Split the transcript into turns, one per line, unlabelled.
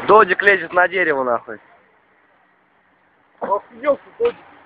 Додик лезет на дерево, нахуй.
Охуел ты, Додик.